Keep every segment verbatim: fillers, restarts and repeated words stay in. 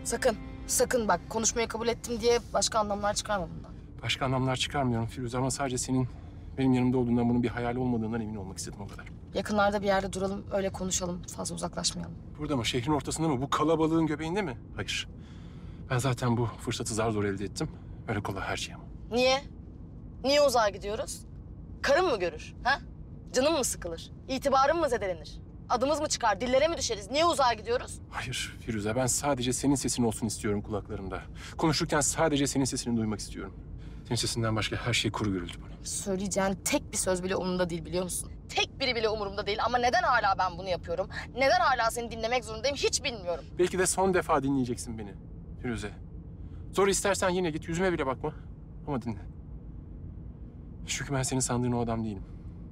Sakın, sakın bak konuşmayı kabul ettim diye başka anlamlar çıkarma bundan. Başka anlamlar çıkarmıyorum Firuze ama sadece senin benim yanımda olduğundan bunun bir hayal olmadığından emin olmak istedim o kadar. Yakınlarda bir yerde duralım, öyle konuşalım. Fazla uzaklaşmayalım. Burada mı? Şehrin ortasında mı? Bu kalabalığın göbeğinde mi? Hayır. Ben zaten bu fırsatı zar zor elde ettim. Öyle kolay her şey ama. Niye? Niye uzağa gidiyoruz? Karın mı görür? Ha? Canın mı sıkılır? İtibarın mı zedelenir? Adımız mı çıkar? Dillere mi düşeriz? Niye uzağa gidiyoruz? Hayır Firuze, ben sadece senin sesin olsun istiyorum kulaklarımda. Konuşurken sadece senin sesini duymak istiyorum. Senin sesinden başka her şey kuru gürültü bana. Söyleyeceğin tek bir söz bile umurumda değil biliyor musun? Tek biri bile umurumda değil ama neden hala ben bunu yapıyorum? Neden hala seni dinlemek zorundayım hiç bilmiyorum. Belki de son defa dinleyeceksin beni Firuze. Zor istersen yine git, yüzüme bile bakma. Ama dinle. Çünkü ben senin sandığın o adam değilim.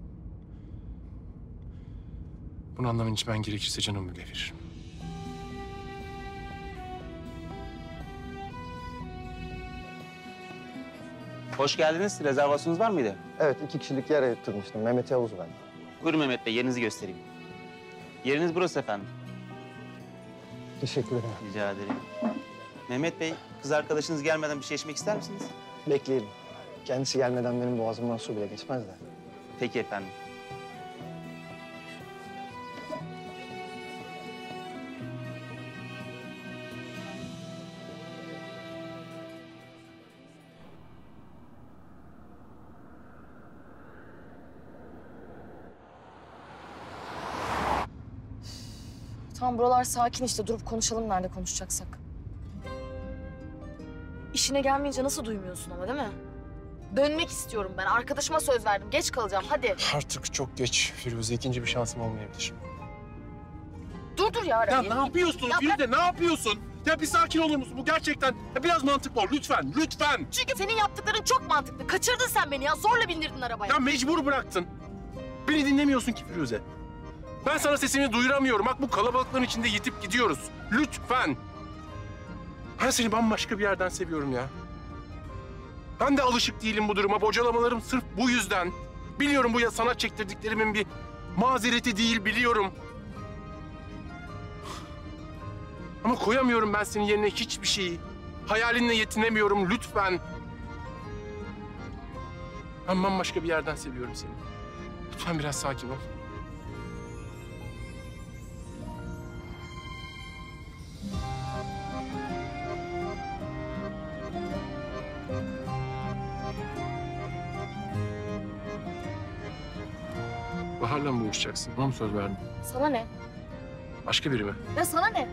Bunu anlaman için ben gerekirse canımı bile veririm. Hoş geldiniz. Rezervasyonunuz var mıydı? Evet, iki kişilik yer ayırttırmıştım. Mehmet Yavuz ben. Buyurun Mehmet Bey, yerinizi göstereyim. Yeriniz burası efendim. Teşekkür ederim. Rica ederim. Mehmet Bey, kız arkadaşınız gelmeden bir şey içmek ister misiniz? Bekleyelim. Kendisi gelmeden benim boğazımdan su bile geçmez de. Peki efendim. Tamam buralar sakin işte durup konuşalım nerede konuşacaksak. İşine gelmeyince nasıl duymuyorsun ama değil mi? Dönmek istiyorum ben. Arkadaşıma söz verdim. Geç kalacağım hadi. Artık çok geç Firuze. İkinci bir şansım olmayabilir. Dur dur ya. Ya Rabi. ne yapıyorsun Ya Firuze? Ne yapıyorsun? Ya bir sakin olur musun? Bu gerçekten ya biraz mantıklı ol. Lütfen, lütfen. Çünkü senin yaptıkların çok mantıklı. Kaçırdın sen beni ya. Zorla bindirdin arabaya. Ya mecbur bıraktın. Beni dinlemiyorsun ki Firuze. Ben sana sesimi duyuramıyorum. Bak bu kalabalıkların içinde yitip gidiyoruz. Lütfen. Ben seni bambaşka bir yerden seviyorum ya. Ben de alışık değilim bu duruma. Bocalamalarım sırf bu yüzden. Biliyorum bu ya sana çektirdiklerimin bir mazereti değil biliyorum. Ama koyamıyorum ben senin yerine hiçbir şeyi. Hayalinle yetinemiyorum lütfen. Ben bambaşka bir yerden seviyorum seni. Lütfen biraz sakin ol. Bahar'la mı buluşacaksın? Ona mı söz verdin? Sana ne? Başka biri mi? Ya sana ne?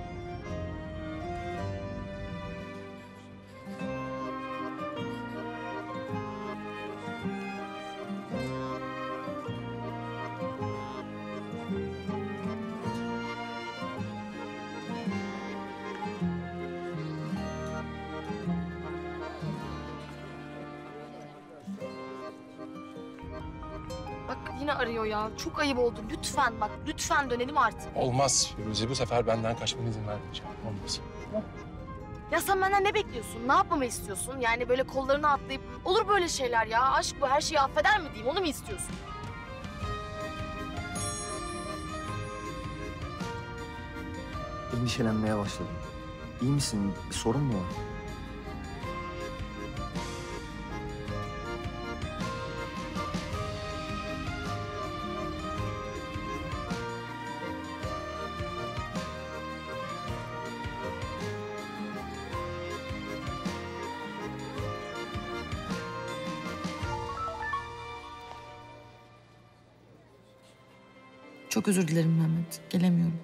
Bak yine arıyor ya. Çok ayıp oldu. Lütfen bak, lütfen dönelim artık. Olmaz Firuze. Bu sefer benden kaçmana izin vermeyeceğim. Olmaz. Ya sen benden ne bekliyorsun? Ne yapmamı istiyorsun? Yani böyle kollarını atlayıp olur böyle şeyler ya. Aşk bu her şeyi affeder mi diyeyim? Onu mu istiyorsun? Endişelenmeye başladım. İyi misin? Bir sorun mu var? Çok özür dilerim Mehmet. Gelemiyorum.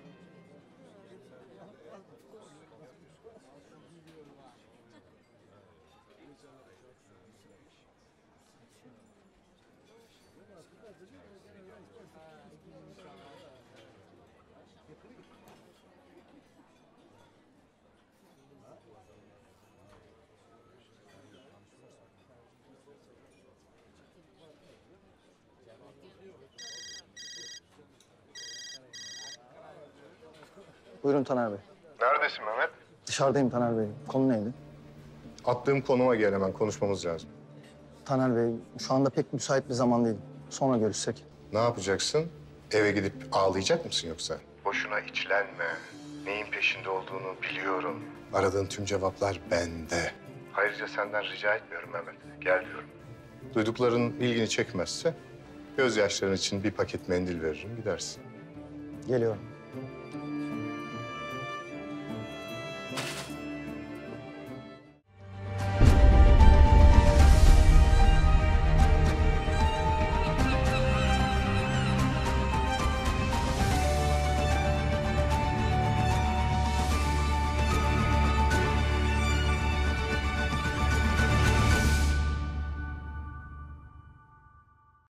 Buyurun Taner Bey. Neredesin Mehmet? Dışarıdayım Taner Bey. Konu neydi? Attığım konuma gel hemen konuşmamız lazım. Taner Bey, şu anda pek müsait bir zaman değil. Sonra görüşsek. Ne yapacaksın? Eve gidip ağlayacak mısın yoksa? Boşuna içlenme. Neyin peşinde olduğunu biliyorum. Aradığın tüm cevaplar bende. Ayrıca senden rica etmiyorum Mehmet. Gel diyorum. Duydukların ilgini çekmezse gözyaşların için bir paket mendil veririm gidersin. Geliyorum.